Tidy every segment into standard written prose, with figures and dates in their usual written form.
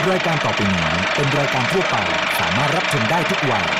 รายการต่อไปนี้เป็นรายการทั่วไปสามารถรับชมได้ทุกวัย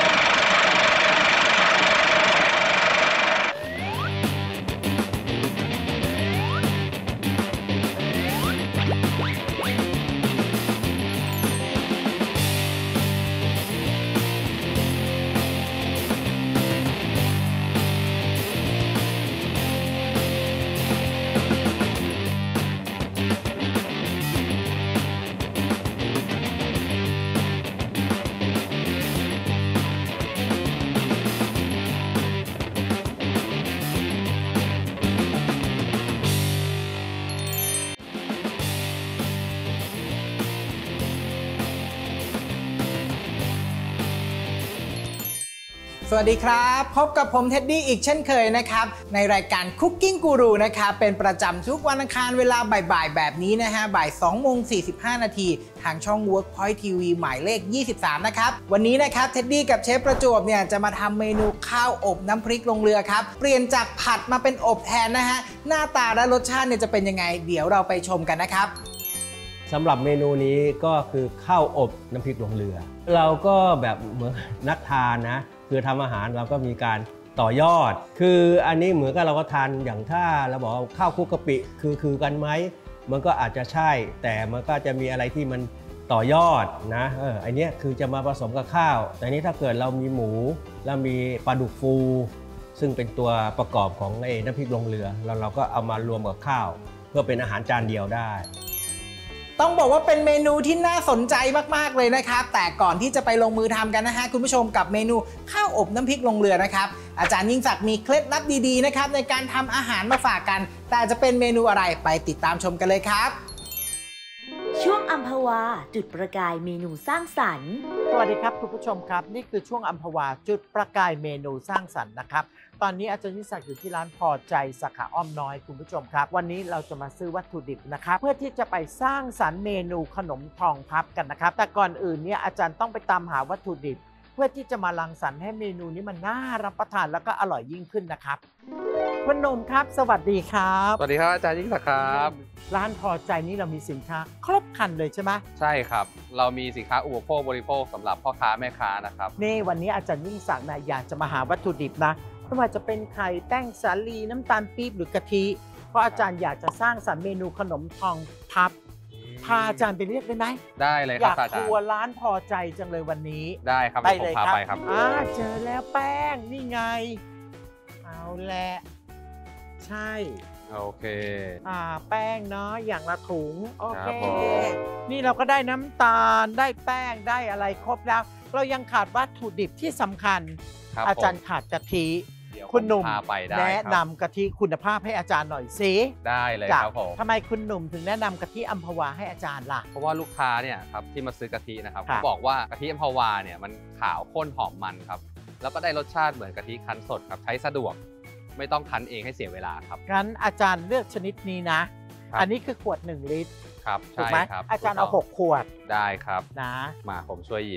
สวัสดีครับพบกับผมเท็ดดี้อีกเช่นเคยนะครับในรายการ Cooking Guru นะครับเป็นประจำทุกวันอังคารเวลาบ่ายๆแบบนี้นะฮะบ่าย 2:45 นาทีทางช่อง Workpoint TV หมายเลข 23 นะครับวันนี้นะครับเท็ดดี้กับเชฟประจวบเนี่ยจะมาทำเมนูข้าวอบน้ำพริกลงเรือครับเปลี่ยนจากผัดมาเป็นอบแทนนะฮะหน้าตาและรสชาติเนี่ยจะเป็นยังไงเดี๋ยวเราไปชมกันนะครับสำหรับเมนูนี้ก็คือข้าวอบน้ำพริกลงเรือเราก็แบบเหมือนนักทานนะคือทำอาหารเราก็มีการต่อยอดคืออันนี้เหมือนกับเราก็ทานอย่างถ้าเราบอกข้าวคลุกกะปิคือกันไหมมันก็อาจจะใช่แต่มันก็จะมีอะไรที่มันต่อยอดนะอันนี้คือจะมาผสมกับข้าวแต่นี้ถ้าเกิดเรามีหมูแล้วมีปลาดุกฟูซึ่งเป็นตัวประกอบของน้ำพริกลงเรือแล้วเราก็เอามารวมกับข้าวเพื่อเป็นอาหารจานเดียวได้ต้องบอกว่าเป็นเมนูที่น่าสนใจมากๆเลยนะครับแต่ก่อนที่จะไปลงมือทำกันนะฮะคุณผู้ชมกับเมนูข้าวอบน้ำพริกลงเรือนะครับอาจารย์ยิ่งศักดิ์มีเคล็ดลับดีๆนะครับในการทำอาหารมาฝากกันแต่จะเป็นเมนูอะไรไปติดตามชมกันเลยครับช่วงอัมพวาจุดประกายเมนูสร้างสรรค์สวัสดีครับคุณผู้ชมครับนี่คือช่วงอัมพวาจุดประกายเมนูสร้างสรรค์นะครับตอนนี้อาจารย์ยิ่งศักดิ์อยู่ที่ร้านพอใจสาขาอ้อมน้อยคุณผู้ชมครับวันนี้เราจะมาซื้อวัตถุดิบนะครับเพื่อที่จะไปสร้างสรรค์เมนูขนมทองพับกันนะครับแต่ก่อนอื่นเนี่ยอาจารย์ต้องไปตามหาวัตถุดิบเพื่อที่จะมารังสรรค์ให้เมนูนี้มันน่ารับประทานแล้วก็อร่อยยิ่งขึ้นนะครับคุณหนุ่มครับสวัสดีครับสวัสดีครับอาจารย์ยิ่งศักดิ์ครับร้านพอใจนี้เรามีสินค้าครบครันเลยใช่ไหมใช่ครับเรามีสินค้าอุปโภคบริโภคสำหรับพ่อค้าแม่ค้านะครับนี่วันนี้อาจารย์ยิ่งศักดิ์อยากจะมาหาวัตถุดิบนะไม่ว่าจะเป็นไข่แป้งสาลีน้ำตาลปี๊บหรือกะทิเพราะอาจารย์อยากจะสร้างสรรค์เมนูขนมทองพับพาอาจารย์ไปเรียกได้ไหมได้เลยครับอาจารย์อยากทัวร์ร้านพอใจจังเลยวันนี้ได้ครับไปเลยครับไปครับเจอแล้วแป้งนี่ไงเอาแหละใช่โอเคแป้งเนาะอย่างละถุงโอเคนี่เราก็ได้น้ำตาลได้แป้งได้อะไรครบแล้วเรายังขาดวัตถุดิบที่สำคัญอาจารย์ขาดกะทิคุณหนุ่มแนะนำกะทิคุณภาพให้อาจารย์หน่อยสิได้เลยครับผมทำไมคุณหนุ่มถึงแนะนำกะทิอัมพวาให้อาจารย์ล่ะเพราะว่าลูกค้าเนี่ยครับที่มาซื้อกะทินะครับเขาบอกว่ากะทิอัมพวาเนี่ยมันขาวข้นหอมมันครับแล้วก็ได้รสชาติเหมือนกะทิคั้นสดครับใช้สะดวกไม่ต้องคั้นเองให้เสียเวลาครับงั้นอาจารย์เลือกชนิดนี้นะอันนี้คือขวด1 ลิตรครับถูกไหมอาจารย์เอา6 ขวดได้ครับนะมาผมช่วยหยิบ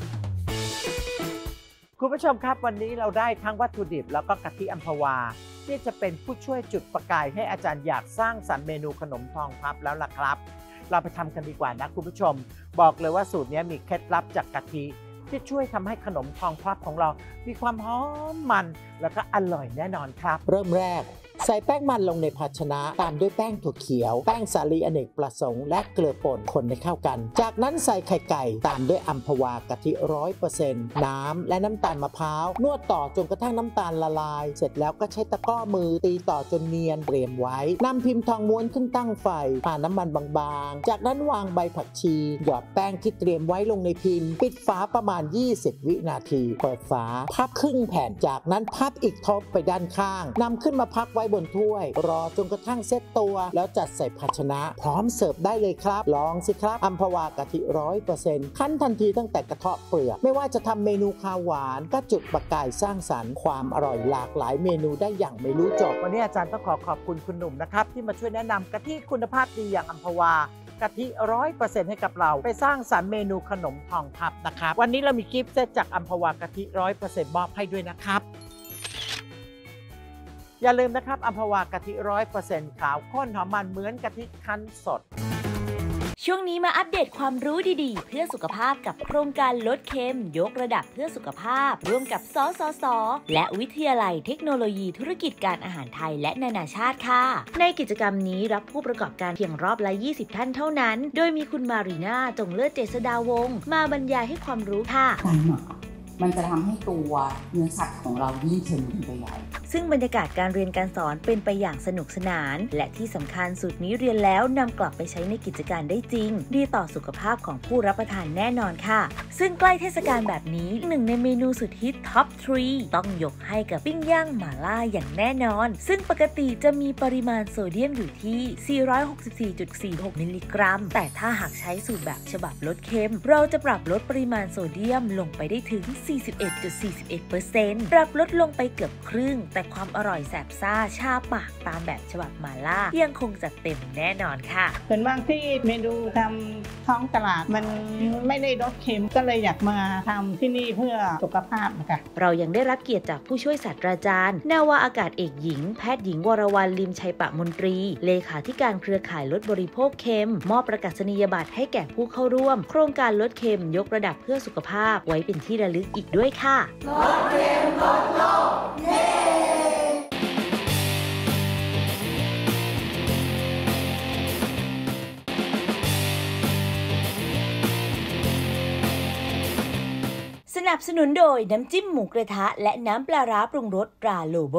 คุณผู้ชมครับวันนี้เราได้ทั้งวัตถุดิบแล้วก็กะทิอัมพวาที่จะเป็นผู้ช่วยจุดประกายให้อาจารย์อยากสร้างสรรค์เมนูขนมทองพับแล้วล่ะครับเราไปทำกันดีกว่านะคุณผู้ชมบอกเลยว่าสูตรนี้มีเคล็ดลับจากกะทิที่ช่วยทำให้ขนมทองพับของเรามีความหอมมันแล้วก็อร่อยแน่นอนครับเริ่มแรกใส่แป้งมันลงในภาชนะตามด้วยแป้งถั่วเขียวแป้งสาลีอเนกประสงค์และเกลือป่นคนให้เข้ากันจากนั้นใส่ไข่ไก่ตามด้วยอัมพวากะทิ 100% น้ำและน้ำตาลมะพร้าวนวดต่อจนกระทั่งน้ำตาลละลายเสร็จแล้วก็ใช้ตะกร้อมือตีต่อจนเนียนเตรียมไว้นำพิมพ์ทองม้วนขึ้นตั้งไฟผ่านน้ำมันบางๆจากนั้นวางใบผักชีหยอดแป้งที่เตรียมไว้ลงในพิมพ์ปิดฝาประมาณ20 วินาทีเปิดฝาพับครึ่งแผ่นจากนั้นพับอีกทบไปด้านข้างนำขึ้นมาพักไว้บนถ้วยรอจนกระทั่งเซตตัวแล้วจัดใส่ภาชนะพร้อมเสิร์ฟได้เลยครับลองสิครับอัมพวากะทิ 100% คั้นทันทีตั้งแต่กระเทาะเปลือกไม่ว่าจะทำเมนูข้าวหวานก็จุดประกายสร้างสรรค์ความอร่อยหลากหลายเมนูได้อย่างไม่รู้จบวันนี้อาจารย์ต้องขอบคุณคุณหนุ่มนะครับที่มาช่วยแนะนำกะทิคุณภาพดีอย่างอัมพวากะทิ 100% ให้กับเราไปสร้างสรรค์เมนูขนมทองพับนะครับวันนี้เรามีกิฟต์เซตจากอัมพวากะทิ 100% มอบให้ด้วยนะครับอย่าลืมนะครับอัมพวากะทิ 100% ขาวข้นหอมมันเหมือนกะทิคั้นสดช่วงนี้มาอัปเดตความรู้ดีๆเพื่อสุขภาพกับโครงการลดเค็มยกระดับเพื่อสุขภาพร่วมกับสสส.และวิทยาลัยเทคโนโลยีธุรกิจการอาหารไทยและนานาชาติค่ะในกิจกรรมนี้รับผู้ประกอบการเพียงรอบละ20ท่านเท่านั้นโดยมีคุณมารีนาจงเลิศเจษฎาวงศ์มาบรรยายให้ความรู้ค่ะมันจะทำให้ตัวเนื้อสัตว์ของเรายิ่งเค็มขึ้นไปใหญ่ซึ่งบรรยากาศการเรียนการสอนเป็นไปอย่างสนุกสนานและที่สำคัญสูตรนี้เรียนแล้วนำกลับไปใช้ในกิจการได้จริงดีต่อสุขภาพของผู้รับประทานแน่นอนค่ะซึ่งใกล้เทศกาลแบบนี้หนึ่งในเมนูสุดฮิตท็อป 3 ต้องยกให้กับปิ้งย่างหม่าล่าอย่างแน่นอนซึ่งปกติจะมีปริมาณโซเดียมอยู่ที่ 464.46 มิลลิกรัมแต่ถ้าหากใช้สูตรแบบฉบับลดเค็มเราจะปรับลดปริมาณโซเดียมลงไปได้ถึง 41.41% ปรับลดลงไปเกือบครึ่งแต่ความอร่อยแสบซ่าชาปากตามแบบฉบับหม่าล่ายังคงจัดเต็มแน่นอนค่ะส่วนบางที่เมนูทำท้องตลาดมันไม่ได้รสเค็มก็เลยอยากมาทำที่นี่เพื่อสุขภาพนะคะเรายังได้รับเกียรติจากผู้ช่วยศาสตราจารย์นาวาอากาศเอกหญิงแพทย์หญิงวรวรรณลิมชัยปะมนตรีเลขาธิการเครือข่ายลดบริโภคเค็มมอบประกาศนียบัตรให้แก่ผู้เข้าร่วมโครงการลดเค็มยกระดับเพื่อสุขภาพไว้เป็นที่ระลึกอีกด้วยค่ะลดเค็มลดโลกเย้สนับสนุนโดยน้ำจิ้มหมูกระทะและน้ำปลาร้าปรุงรสตราโลโบ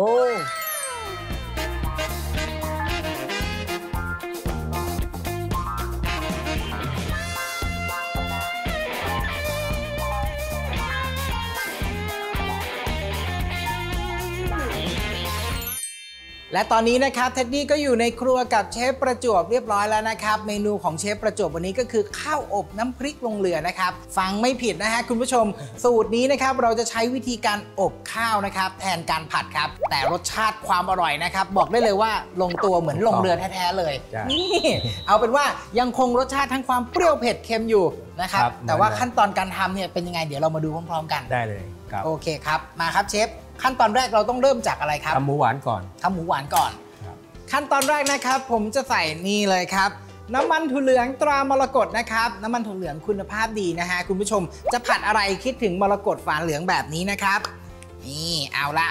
และตอนนี้นะครับเท็ดดี้ก็อยู่ในครัวกับเชฟประจวบเรียบร้อยแล้วนะครับเมนูของเชฟประจวบวันนี้ก็คือข้าวอบน้ำพริกลงเรือนะครับฟังไม่ผิดนะฮะคุณผู้ชมสูตรนี้นะครับเราจะใช้วิธีการอบข้าวนะครับแทนการผัดครับแต่รสชาติความอร่อยนะครับบอกได้เลยว่าลงตัวเหมือนลงเรือแท้ๆเลยนี่เอาเป็นว่ายังคงรสชาติทั้งความเปรี้ยวเผ็ดเค็มอยู่นะครับแต่ว่าขั้นตอนการทำเนี่ยเป็นยังไงเดี๋ยวเรามาดูพร้อมๆกันได้เลยครับโอเคครับมาครับเชฟขั้นตอนแรกเราต้องเริ่มจากอะไรครับทำหมูหวานก่อนทำหมูหวานก่อนขั้นตอนแรกนะครับผมจะใส่นี่เลยครับน้ำมันถั่วเหลืองตรามรกตนะครับน้ำมันถั่วเหลืองคุณภาพดีนะฮะคุณผู้ชมจะผัดอะไรคิดถึงมรกตฝาเหลืองแบบนี้นะครับนี่เอาละ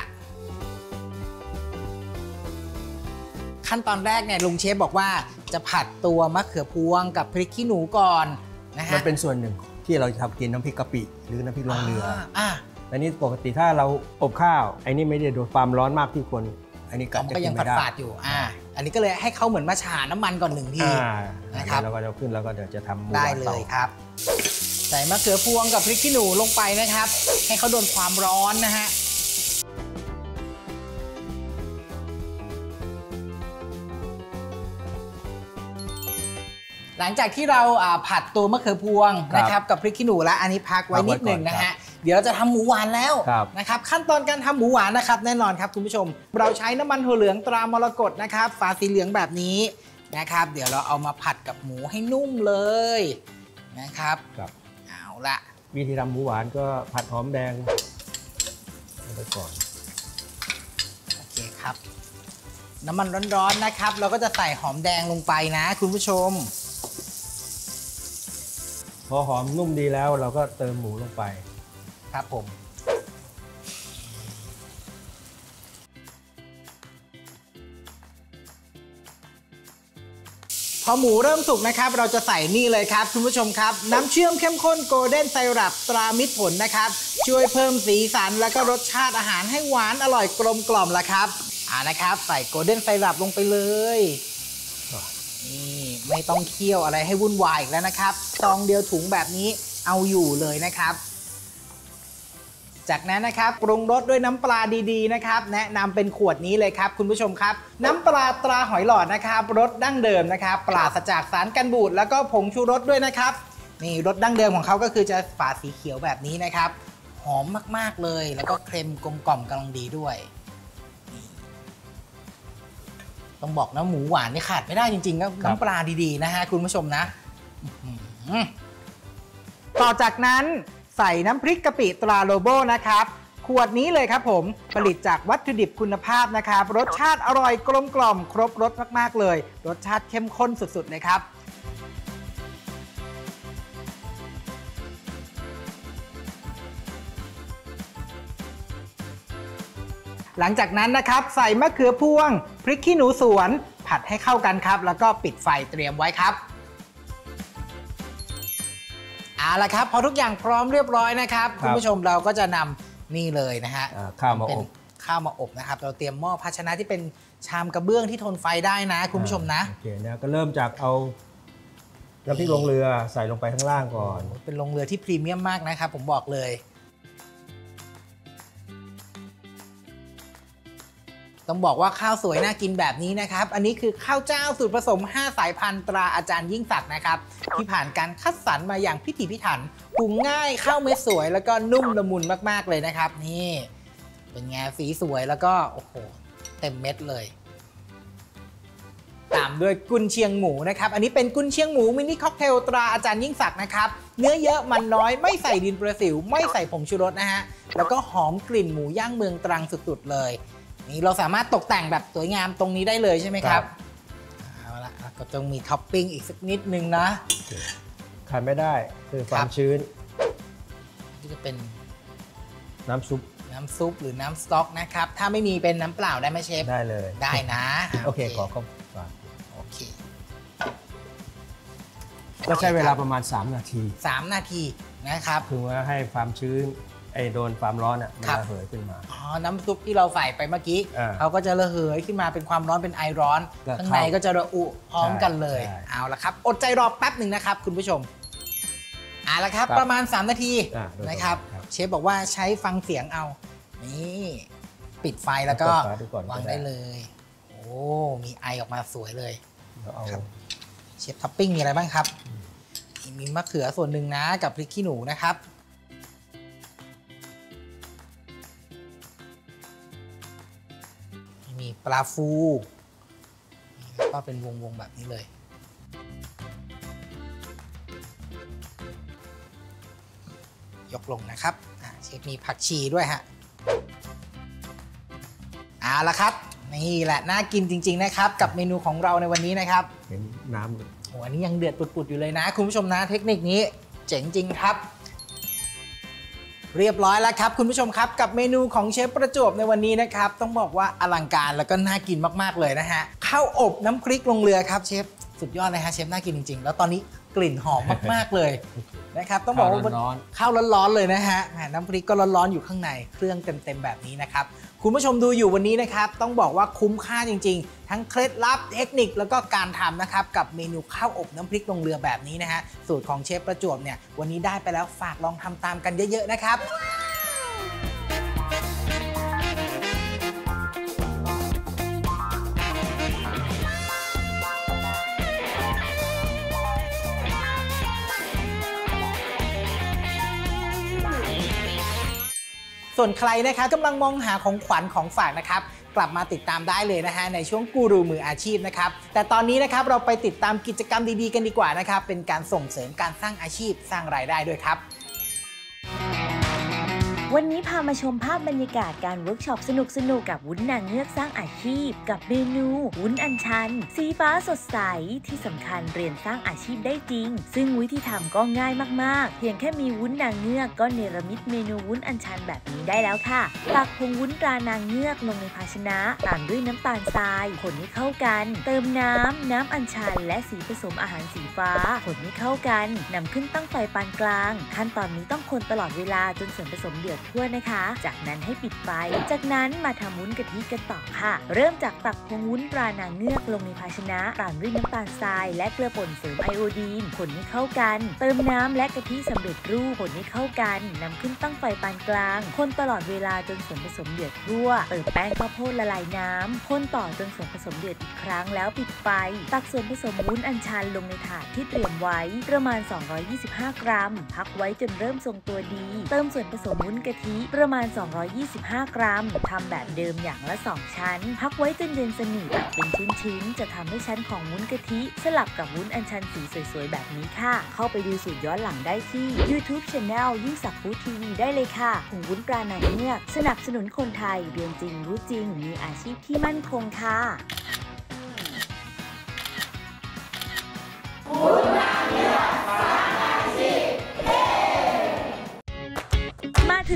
ขั้นตอนแรกเนี่ยลุงเชฟบอกว่าจะผัดตัวมะเขือพวงกับพริกขี้หนูก่อนนะฮะมันเป็นส่วนหนึ่งที่เราจะทำกินน้ำพริกกะปิหรือน้ำพริกลงเรืออันนี้ปกติถ้าเราอบข้าวไอ้นี่ไม่ได้โดนความร้อนมากที่ควรอันนี้ก็ยังฝาดๆอยู่อันนี้ก็เลยให้เขาเหมือนมาฉาน้ำมันก่อน1 ทีนะครับแล้วก็จะขึ้นแล้วก็เดี๋ยวจะทำได้เลยครับใส่มะเขือพวงกับพริกขี้หนูลงไปนะครับให้เขาโดนความร้อนนะฮะหลังจากที่เราผัดตัวมะเขือพวงนะครับกับพริกขี้หนูแล้วอันนี้พักไว้นิดนึงนะฮะเดี๋ยวเราจะทำหมูหวานแล้วนะครับขั้นตอนการทำหมูหวานนะครับแน่นอนครับคุณผู้ชมเราใช้น้ำมันถั่วเหลืองตรามรกตนะครับฝาสีเหลืองแบบนี้นะครับเดี๋ยวเราเอามาผัดกับหมูให้นุ่มเลยนะครับเอาละวิธีทำหมูหวานก็ผัดหอมแดงไปก่อนโอเคครับน้ำมันร้อนๆนะครับเราก็จะใส่หอมแดงลงไปนะคุณผู้ชมพอหอมนุ่มดีแล้วเราก็เติมหมูลงไปครับผมพอหมูเริ่มสุกนะครับเราจะใส่นี่เลยครับคุณผู้ชมครับน้ำเชื่อมเข้มข้นโกลเด้นไซรัปตรามิตรผลนะครับช่วยเพิ่มสีสันและก็รสชาติอาหารให้หวานอร่อยกลมกล่อมละครับนะครับใส่โกลเด้นไซรัปลงไปเลยนี่ไม่ต้องเคี่ยวอะไรให้วุ่นวายอีกแล้วนะครับซองเดียวถุงแบบนี้เอาอยู่เลยนะครับจากนั้นนะครับปรุงรสด้วยน้ำปลาดีๆนะครับแนะนำเป็นขวดนี้เลยครับคุณผู้ชมครับน้ำปลาตราหอยหลอดนะครับรสดั้งเดิมนะครับปราศจากสารกันบูดแล้วก็ผงชูรสด้วยนะครับนี่รสดั้งเดิมของเขาก็คือจะฝาสีเขียวแบบนี้นะครับหอมมากๆเลยแล้วก็เค็มกลมกล่อมกำลังดีด้วยต้องบอกนะหมูหวานนี่ขาดไม่ได้จริงๆก็น้ำปลาดีๆนะฮะคุณผู้ชมนะต่อจากนั้นใส่น้ำพริกกะปิตราโลโบนะครับขวดนี้เลยครับผมผลิตจากวัตถุดิบคุณภาพนะครับรสชาติอร่อยกลมกล่อมครบรสมากๆเลยรสชาติเข้มข้นสุดๆเลยครับหลังจากนั้นนะครับใส่มะเขือพวงพริกขี้หนูสวนผัดให้เข้ากันครับแล้วก็ปิดไฟเตรียมไว้ครับเอาละครับพอทุกอย่างพร้อมเรียบร้อยนะครับคุณผู้ชมเราก็จะนำนี่เลยนะฮะข้าวมาอบนะครับเราเตรียมหม้อภาชนะที่เป็นชามกระเบื้องที่ทนไฟได้นะคุณผู้ชมนะโอเคนะก็เริ่มจากเอาน้ำพริกลงเรือใส่ลงไปข้างล่างก่อนเป็นลงเรือที่พรีเมียมมากนะครับผมบอกเลยต้องบอกว่าข้าวสวยน่ากินแบบนี้นะครับอันนี้คือข้าวเจ้าสูตรผสม5สายพันธุ์ตราอาจารย์ยิ่งศักดิ์นะครับที่ผ่านการคัดสรรมาอย่างพิถีพิถันปรุงง่ายข้าวเม็ดสวยแล้วก็นุ่มละมุนมากๆเลยนะครับนี่เป็นไงสีสวยแล้วก็โอ้โหเต็มเม็ดเลยตามด้วยกุนเชียงหมูนะครับอันนี้เป็นกุนเชียงหมูมินิค็อกเทลตราอาจารย์ยิ่งศักดิ์นะครับเนื้อเยอะมันน้อยไม่ใส่ดินประสิวไม่ใส่ผงชูรสนะฮะแล้วก็หอมกลิ่นหมูย่างเมืองตรังสุดๆเลยนี่เราสามารถตกแต่งแบบสวยงามตรงนี้ได้เลยใช่ไหมครับเอาละก็ต้องมีท็อปปิ้งอีกสักนิดนึงนะขาดไม่ได้คือความชื้นที่จะเป็นน้ำซุปหรือน้ำสต๊อกนะครับถ้าไม่มีเป็นน้ำเปล่าได้ไหมเชฟได้เลยได้นะโอเคขอเข้าก่อนโอเคก็ใช้เวลาประมาณ3 นาทีนะครับคือว่าให้ความชื้นโดนความร้อนมันระเหยขึ้นมาน้ำซุปที่เราใส่ไปเมื่อกี้เขาก็จะระเหยขึ้นมาเป็นความร้อนเป็นไอร้อนข้างในก็จะระอุพร้อมกันเลยเอาละครับอดใจรอแป๊บหนึ่งนะครับคุณผู้ชมเอาละครับประมาณ3 นาทีนะครับเชฟบอกว่าใช้ฟังเสียงเอานี่ปิดไฟแล้วก็วางได้เลยโอ้มีไอออกมาสวยเลยเชฟท็อปปิ้งมีอะไรบ้างครับมีมะเขือส่วนหนึ่งนะกับพริกขี้หนูนะครับมีปลาฟูแล้วก็เป็นวงๆแบบนี้เลยยกลงนะครับเชฟมีผักชีด้วยฮะเอาละครับนี่แหละน่ากินจริงๆนะครับกับเมนูของเราในวันนี้นะครับเห็นน้ำโอ้อันนี้ยังเดือดปุดๆอยู่เลยนะคุณผู้ชมนะเทคนิคนี้เจ๋งจริงครับเรียบร้อยแล้วครับคุณผู้ชมครับกับเมนูของเชฟประจวบในวันนี้นะครับต้องบอกว่าอลังการแล้วก็น่ากินมากๆเลยนะฮะข้าวอบน้ำพริกลงเรือครับเชฟสุดยอดเลยฮะเชฟน่ากินจริงๆแล้วตอนนี้กลิ่นหอมมากๆเลยนะครับต้องบอกว่าข้าวร้อนๆเลยนะฮะน้ำพริกก็ร้อนๆอยู่ข้างในเครื่องเต็มๆแบบนี้นะครับคุณผู้ชมดูอยู่วันนี้นะครับต้องบอกว่าคุ้มค่าจริงๆทั้งเคล็ดลับเทคนิคแล้วก็การทำนะครับกับเมนูข้าวอบน้ำพริกลงเรือแบบนี้นะฮะสูตรของเชฟประจวบเนี่ยวันนี้ได้ไปแล้วฝากลองทำตามกันเยอะๆนะครับส่วนใครนะครับกำลังมองหาของขวัญของฝากนะครับกลับมาติดตามได้เลยนะฮะในช่วงกูรูมืออาชีพนะครับแต่ตอนนี้นะครับเราไปติดตามกิจกรรมดีๆกันดีกว่านะครับเป็นการส่งเสริมการสร้างอาชีพสร้างรายได้ด้วยครับวันนี้พามาชมภาพบรรยากาศการเวิร์กช็อปสนุกๆกับวุ้นนางเงือกสร้างอาชีพกับเมนูวุ้นอัญชันสีฟ้าสดใสที่สำคัญเรียนสร้างอาชีพได้จริงซึ่งวิธีทำก็ง่ายมากๆเพียงแค่มีวุ้นนางเงือกก็เนรมิตเมนูวุ้นอัญชันแบบนี้ได้แล้วค่ะตักผงวุ้นตรานางเงือกลงในภาชนะตามด้วยน้ำตาลทรายคนให้เข้ากันเติมน้ำอัญชันและสีผสมอาหารสีฟ้าคนให้เข้ากันนำขึ้นตั้งไฟปานกลางขั้นตอนนี้ต้องคนตลอดเวลาจนส่วนผสมเดือดทั่วนะคะจากนั้นให้ปิดไฟจากนั้นมาทำวุ้นกะทิกันต่อค่ะเริ่มจากตักผงวุ้นตรานางเงือกลงในภาชนะตามด้วยน้ำตาลทรายและเกลือป่นเสริมไอโอดีนคนให้เข้ากันเติมน้ำและกะทิสำเร็จรูปคนให้เข้ากันนำขึ้นตั้งไฟปานกลางคนตลอดเวลาจนส่วนผสมเดือดทั่วเติมแป้งข้าวโพดละลายน้ำคนต่อจนส่วนผสมเดือดอีกครั้งแล้วปิดไฟตักส่วนผสมวุ้นอัญชันลงในถาดที่เตรียมไว้ประมาณ225 กรัมพักไว้จนเริ่มทรงตัวดีเติมส่วนผสมวุ้นกะทิประมาณ225 กรัมทำแบบเดิมอย่างละ2ชั้นพักไว้จนเย็นสนิทตัดเป็นชิ้นๆจะทำให้ชั้นของวุ้นกะทิสลับกับวุ้นอัญชันสีสวยๆแบบนี้ค่ะเข้าไปดูสูตรย้อนหลังได้ที่ YouTube Channel ยิ่งศักดิ์ฟู้ดทีวีได้เลยค่ะผงวุ้นตรานางเงือกสนับสนุนคนไทยเรียนจริงรู้จริงมีอาชีพที่มั่นคงค่ะวุ้นนางเงือกสร้างอาชีพมาถึง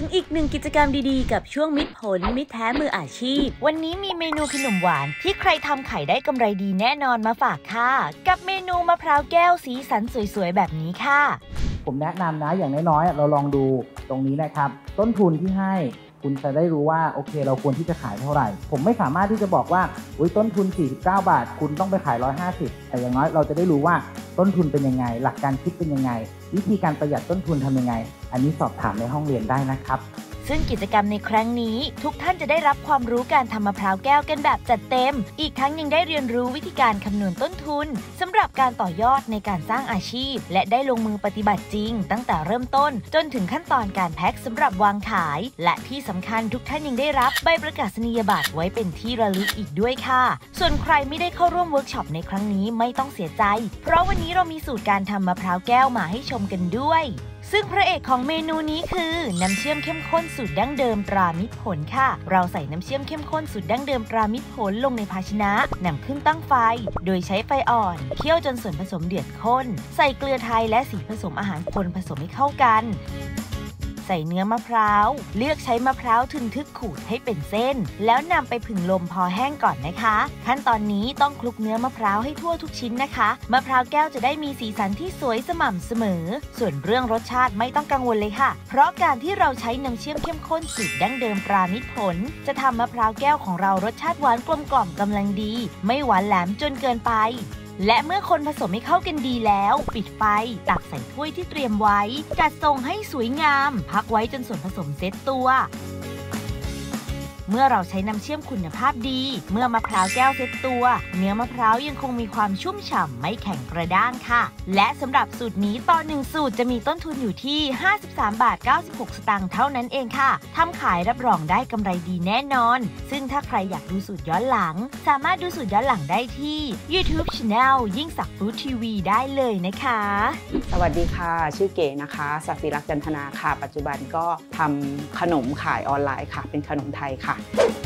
อีกหนึ่งกิจกรรมดีๆกับช่วงมิตรผลมิตรแท้มืออาชีพวันนี้มีเมนูขนมหวานที่ใครทำขายได้กำไรดีแน่นอนมาฝากค่ะกับเมนูมะพร้าวแก้วสีสันสวยๆแบบนี้ค่ะผมแนะนำนะอย่างน้อยๆเราลองดูตรงนี้นะครับต้นทุนที่ให้คุณจะได้รู้ว่าโอเคเราควรที่จะขายเท่าไหร่ผมไม่สามารถที่จะบอกว่าต้นทุน49 บาทคุณต้องไปขาย150แต่อย่างน้อยเราจะได้รู้ว่าต้นทุนเป็นยังไงหลักการคิดเป็นยังไงวิธีการประหยัดต้นทุนทำยังไงอันนี้สอบถามในห้องเรียนได้นะครับซึ่งกิจกรรมในครั้งนี้ทุกท่านจะได้รับความรู้การทำมะพร้าวแก้วกันแบบจัดเต็มอีกทั้งยังได้เรียนรู้วิธีการคำนวณต้นทุนสำหรับการต่อยอดในการสร้างอาชีพและได้ลงมือปฏิบัติจริงตั้งแต่เริ่มต้นจนถึงขั้นตอนการแพ็คสำหรับวางขายและที่สำคัญทุกท่านยังได้รับใบประกาศนียบัตรไว้เป็นที่ระลึกอีกด้วยค่ะส่วนใครไม่ได้เข้าร่วมเวิร์กช็อปในครั้งนี้ไม่ต้องเสียใจเพราะวันนี้เรามีสูตรการทำมะพร้าวแก้วมาให้ชมกันด้วยซึ่งพระเอกของเมนูนี้คือน้ำเชื่อมเข้มข้นสูตรดั้งเดิมตรามิตรผลค่ะเราใส่น้ำเชื่อมเข้มข้นสูตรดั้งเดิมตรามิตรผลลงในภาชนะนำขึ้นตั้งไฟโดยใช้ไฟอ่อนเคี่ยวจนส่วนผสมเดือดข้นใส่เกลือไทยและสีผสมอาหารคนผสมให้เข้ากันใส่เนื้อมะพร้าวเลือกใช้มะพร้าวทึนทึกขูดให้เป็นเส้นแล้วนำไปผึ่งลมพอแห้งก่อนนะคะขั้นตอนนี้ต้องคลุกเนื้อมะพร้าวให้ทั่วทุกชิ้นนะคะมะพร้าวแก้วจะได้มีสีสันที่สวยสม่ำเสมอส่วนเรื่องรสชาติไม่ต้องกังวลเลยค่ะเพราะการที่เราใช้น้ำเชื่อมเข้มข้นสูตรดั้งเดิมตรามิตรผลจะทำมะพร้าวแก้วของเรารสชาติหวานกลมกล่อมกำลังดีไม่หวานแหลมจนเกินไปและเมื่อคนผสมให้เข้ากันดีแล้วปิดไฟตักใส่ถ้วยที่เตรียมไว้จัดทรงให้สวยงามพักไว้จนส่วนผสมเซ็ตตัวเมื่อเราใช้น้ำเชื่อมคุณภาพดีเมื่อมะพร้าวแก้วเซ็ตตัวเนื้อมะพร้าวยังคงมีความชุ่มฉ่ำไม่แข็งกระด้างค่ะและสำหรับสูตรนี้ต่อ1สูตรจะมีต้นทุนอยู่ที่53.96 บาทเท่านั้นเองค่ะทำขายรับรองได้กำไรดีแน่นอนซึ่งถ้าใครอยากดูสูตรย้อนหลังสามารถดูสูตรย้อนหลังได้ที่ YouTube Channel ยิ่งศักดิ์ฟู้ดทีวีได้เลยนะคะสวัสดีค่ะชื่อเก๋นะคะศศิรักษ์จันทนาค่ะปัจจุบันก็ทำขนมขายออนไลน์ค่ะเป็นขนมไทยค่ะ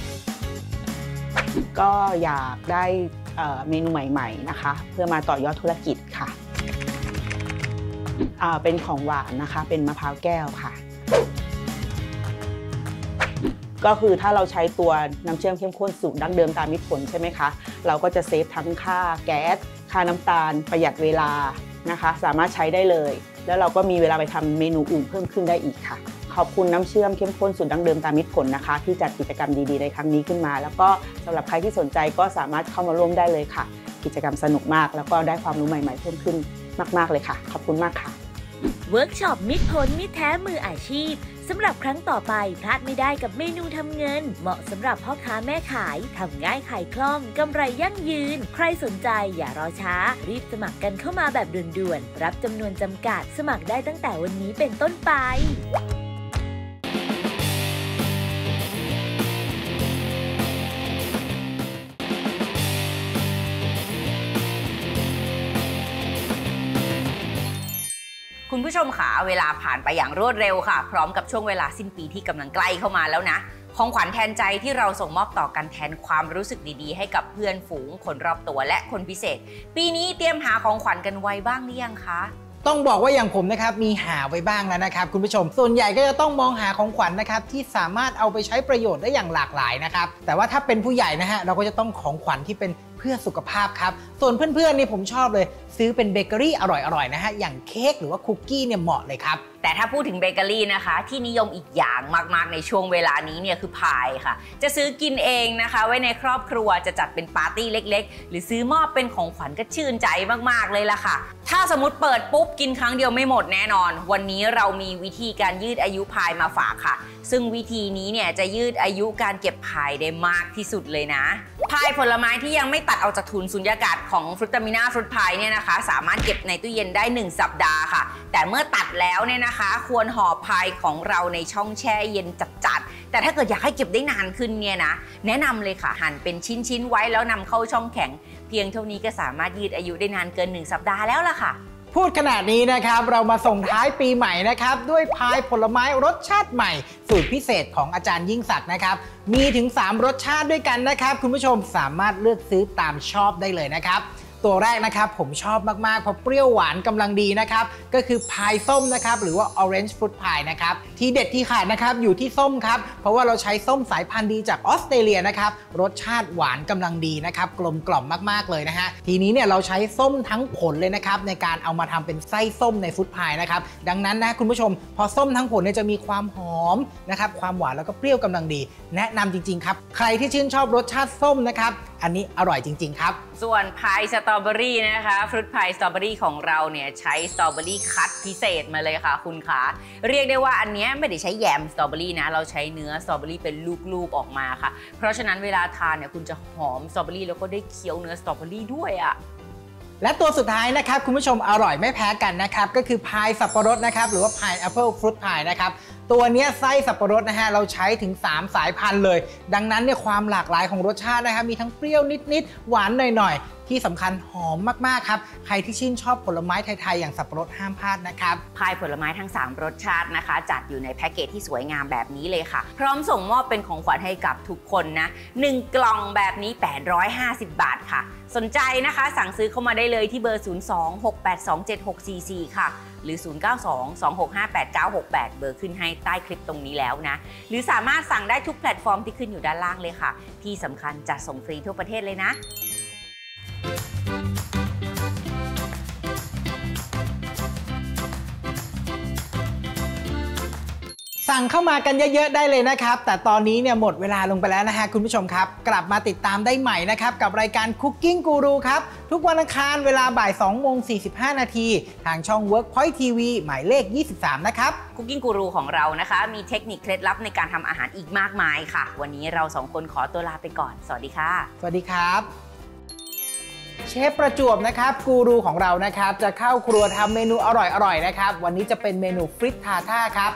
ก็อยากได้เมนูใหม่ๆนะคะเพื่อมาต่อยอดธุรกิจค่ะเป็นของหวานนะคะเป็นมะพร้าวแก้วค่ะก็คือถ้าเราใช้ตัวน้ำเชื่อมเข้มข้นสูตรดั้งเดิมตามมิตรผลใช่ไหมคะเราก็จะเซฟทั้งค่าแก๊สค่าน้ำตาลประหยัดเวลานะคะสามารถใช้ได้เลยแล้วเราก็มีเวลาไปทำเมนูอื่นเพิ่มขึ้นได้อีกค่ะขอบคุณน้ำเชื่อมเข้มข้นสูตรดั้งเดิมตามมิตรผลนะคะที่จัดกิจกรรมดีๆในครั้งนี้ขึ้นมาแล้วก็สำหรับใครที่สนใจก็สามารถเข้ามาร่วมได้เลยค่ะกิจกรรมสนุกมากแล้วก็ได้ความรู้ใหม่ๆเพิ่มขึ้นมากๆเลยค่ะขอบคุณมากค่ะเวิร์กช็อปมิตรผลมิตรแท้มืออาชีพสำหรับครั้งต่อไปพลาดไม่ได้กับเมนูทำเงินเหมาะสำหรับพ่อค้าแม่ขายทำง่ายขายคล่องกำไรยั่งยืนใครสนใจอย่ารอช้ารีบสมัครกันเข้ามาแบบด่วนๆรับจำนวนจำกัดสมัครได้ตั้งแต่วันนี้เป็นต้นไปคุณผู้ชมค่ะเวลาผ่านไปอย่างรวดเร็วค่ะพร้อมกับช่วงเวลาสิ้นปีที่กำลังใกล้เข้ามาแล้วนะของขวัญแทนใจที่เราส่งมอบต่อกันแทนความรู้สึกดีๆให้กับเพื่อนฝูงคนรอบตัวและคนพิเศษปีนี้เตรียมหาของขวัญกันไว้บ้างหรือยังคะต้องบอกว่าอย่างผมนะครับมีหาไว้บ้างแล้วนะครับคุณผู้ชมส่วนใหญ่ก็จะต้องมองหาของขวัญนะครับที่สามารถเอาไปใช้ประโยชน์ได้อย่างหลากหลายนะครับแต่ว่าถ้าเป็นผู้ใหญ่นะฮะเราก็จะต้องของขวัญที่เป็นเพื่อสุขภาพครับส่วนเพื่อนๆนี่ผมชอบเลยซื้อเป็นเบเกอรี่อร่อยๆนะฮะอย่างเค้กหรือว่าคุกกี้เนี่ยเหมาะเลยครับแต่ถ้าพูดถึงเบเกอรี่นะคะที่นิยมอีกอย่างมากๆในช่วงเวลานี้เนี่ยคือพายค่ะจะซื้อกินเองนะคะไว้ในครอบครัวจะจัดเป็นปาร์ตี้เล็กๆหรือซื้อมอบเป็นของขวัญก็ชื่นใจมากๆเลยล่ะค่ะถ้าสมมติเปิดปุ๊บกินครั้งเดียวไม่หมดแน่นอนวันนี้เรามีวิธีการยืดอายุพายมาฝากค่ะซึ่งวิธีนี้เนี่ยจะยืดอายุการเก็บพายได้มากที่สุดเลยนะพายผลไม้ที่ยังไม่ตัดออกจากถุงสุญญากาศของฟรุตตามิน่าฟรุตพายเนี่ยนะคะสามารถเก็บในตู้เย็นได้1สัปดาห์ค่ะแต่เมื่อตัดแล้วเนี่ยนะคะควรห่อพายของเราในช่องแช่เย็นจัดๆแต่ถ้าเกิดอยากให้เก็บได้นานขึ้นเนี่ยนะแนะนำเลยค่ะหั่นเป็นชิ้นๆไว้แล้วนำเข้าช่องแข็งเพียงเท่านี้ก็สามารถยืดอายุได้นานเกิน1สัปดาห์แล้วล่ะค่ะพูดขนาดนี้นะครับเรามาส่งท้ายปีใหม่นะครับด้วยพายผลไม้รสชาติใหม่สูตรพิเศษของอาจารย์ยิ่งศักดิ์นะครับมีถึง3รสชาติด้วยกันนะครับคุณผู้ชมสามารถเลือกซื้อตามชอบได้เลยนะครับตัวแรกนะครับผมชอบมากๆเพราะเปรี้ยวหวานกำลังดีนะครับก็คือพายส้มนะครับหรือว่า Orange Fruit Pie นะครับที่เด็ดที่ขาดนะครับอยู่ที่ส้มครับเพราะว่าเราใช้ส้มสายพันธุ์ดีจากออสเตรเลียนะครับรสชาติหวานกำลังดีนะครับกลมกล่อมมากๆเลยนะฮะทีนี้เนี่ยเราใช้ส้มทั้งผลเลยนะครับในการเอามาทำเป็นไส้ส้มในฟรุตพายนะครับดังนั้นนะคุณผู้ชมพอส้มทั้งผลเนี่ยจะมีความหอมนะครับความหวานแล้วก็เปรี้ยวกำลังดีแนะนำจริงๆครับใครที่ชื่นชอบรสชาติส้มนะครับอันนี้อร่อยจริงๆครับส่วนพายสตรอเบอรี่นะคะฟรุตพายสตรอเบอรี่ของเราเนี่ยใช้สตรอเบอรี่คัดพิเศษมาเลยค่ะคุณคะเรียกได้ว่าอันนี้ไม่ได้ใช้แยมสตรอเบอรี่นะเราใช้เนื้อสตรอเบอรี่เป็นลูกๆออกมาค่ะเพราะฉะนั้นเวลาทานเนี่ยคุณจะหอมสตรอเบอรี่แล้วก็ได้เคี้ยวเนื้อสตรอเบอรี่ด้วยอ่ะและตัวสุดท้ายนะครับคุณผู้ชมอร่อยไม่แพ้กันนะครับก็คือพายสับปะรดนะครับหรือว่าพายแอปเปิลฟรุตพายนะครับตัวนี้ไส้สับปะรดนะฮะเราใช้ถึง3สายพันธุ์เลยดังนั้นเนี่ยความหลากหลายของรสชาตินะครับมีทั้งเปรี้ยวนิดๆหวานหน่อยๆที่สำคัญหอมมากๆครับใครที่ชื่นชอบผลไม้ไทยๆอย่างสับปะรดห้ามพลาดนะครับพายผลไม้ทั้ง3รสชาตินะคะจัดอยู่ในแพ็กเกจที่สวยงามแบบนี้เลยค่ะพร้อมส่งมอบเป็นของขวัญให้กับทุกคนนะ1กล่องแบบนี้850 บาทค่ะสนใจนะคะสั่งซื้อเข้ามาได้เลยที่เบอร์ 02-682-7644 ค่ะหรือ 092-265-8968 เบอร์ขึ้นให้ใต้คลิปตรงนี้แล้วนะหรือสามารถสั่งได้ทุกแพลตฟอร์มที่ขึ้นอยู่ด้านล่างเลยค่ะที่สำคัญจัดส่งฟรีทั่วประเทศเลยนะสั่งเข้ามากันเยอะๆได้เลยนะครับแต่ตอนนี้เนี่ยหมดเวลาลงไปแล้วนะฮะคุณผู้ชมครับกลับมาติดตามได้ใหม่นะครับกับรายการ Cooking Guru ครับทุกวันอังคารเวลาบ่าย 2:45 นาทีทางช่อง Workpoint TV หมายเลข 23 นะครับ Cooking Guru ของเรานะคะมีเทคนิคเคล็ดลับในการทำอาหารอีกมากมายค่ะวันนี้เรา2คนขอตัวลาไปก่อนสวัสดีค่ะสวัสดีครับเชฟประจวบนะครับกูรูของเรานะครับจะเข้าครัวทำเมนูอร่อยๆนะครับวันนี้จะเป็นเมนูฟริตทาท่าครับ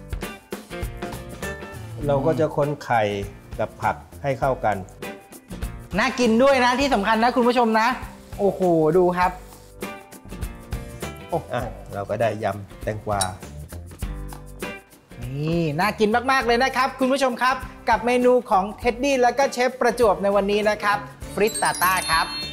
เราก็จะคนไข่กับผักให้เข้ากันน่ากินด้วยนะที่สำคัญนะคุณผู้ชมนะโอ้โหดูครับเราก็ได้ยำแตงกวานี่น่ากินมากๆเลยนะครับคุณผู้ชมครับกับเมนูของเท็ดดี้และก็เชฟประจวบในวันนี้นะครับฟริตตาต้าครับ